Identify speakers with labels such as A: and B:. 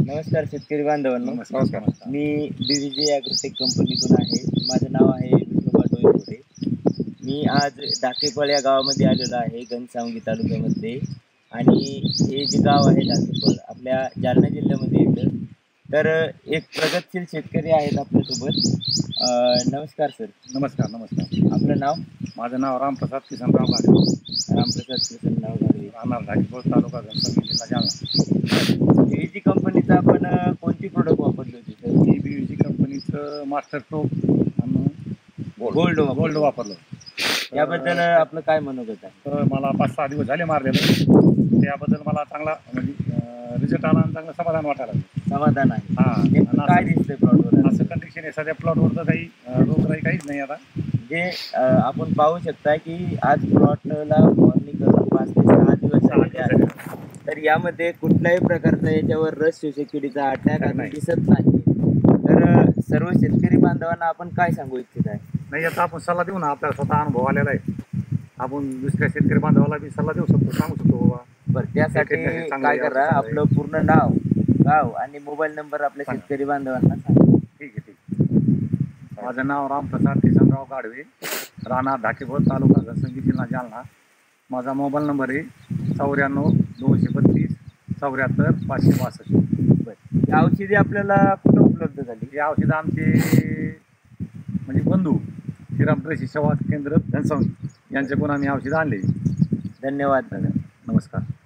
A: नमस्कार शेतकरी बांधवांनो.
B: नमस्कार.
A: मी BVJ ॲग्रोटेक कंपनीतून आहे. माझं नाव आहे विष्णू डोईफोडे. मी आज डाकेपळ या गावामध्ये आलेलो आहे, घनसावंगी तालुक्यामध्ये. आणि हे जे गाव आहे डाकेपळ आपल्या जालना जिल्ह्यामध्ये येतं. तर एक प्रगतशील शेतकरी आहेत आपल्यासोबत. नमस्कार सर.
B: नमस्कार. नमस्कार.
A: आपलं नाव?
B: माझं नाव रामप्रसाद किसनराव गाडवे,
A: रामप्रसाद किसनराव गाडवे,
B: राहणार धाकीपूर, तालुका घनसावंगी, जिल्हा जालना.
A: BVG कंपनीचं आपण कोणती प्रोडक्ट वापरली होती सर?
B: मी BVG कंपनीचं मास्टर प्रो आणि गोल्ड वापरलं.
A: याबद्दल आपलं काय म्हणत होतं?
B: तर मला 5-6 दिवस झाले मारलेलं. त्याबद्दल मला चांगला म्हणजे रिझल्ट आला आणि चांगलं समाधान वाटायला लागलं.
A: समाधान आहे.
B: हां.
A: नेमकं काय दिसतंय प्लॉटवर?
B: असं कंडिशन आहे सध्या प्लॉटवर, तर काही रोगराई काहीच नाही आता.
A: म्हणजे आपण पाहू शकता की आज प्लॉटला फवारणी करून 5 ते 6 दिवस झालेले आहेत. तर यामध्ये कुठल्याही प्रकारचा याच्यावर रस शोषक किडीचा अटॅक आता दिसत नाही. तर सर्व शेतकरी बांधवांना आपण काय सांगू इच्छित आहे?
B: नाही, आता आपण सल्ला देऊ ना, आपल्याला स्वतः अनुभव आलेला आहे. आपण दुसऱ्या शेतकरी बांधवाला बी सल्ला देऊ शकतो, सांगू शकतो बाबा.
A: बरं, त्यासाठी काय करा, आपलं पूर्ण नाव, गाव आणि मोबाईल नंबर आपल्या शेतकरी बांधवांना सांगा.
B: ठीक आहे. माझं नाव रामप्रसाद किसनराव गाडवे, राहणार धाकेपूर, तालुका घनसावंगी, जिल्हा जालना. माझा मोबाईल नंबर आहे 94 232 74 562.
A: बरं, ही औषधी आपल्याला कुठं उपलब्ध झाली?
B: ही औषधं आमचे म्हणजे बंधू श्रीराम कृषी सेवा केंद्र घनसावंगी यांच्याकडून आम्ही औषधं आणली.
A: धन्यवाद.
B: नमस्कार.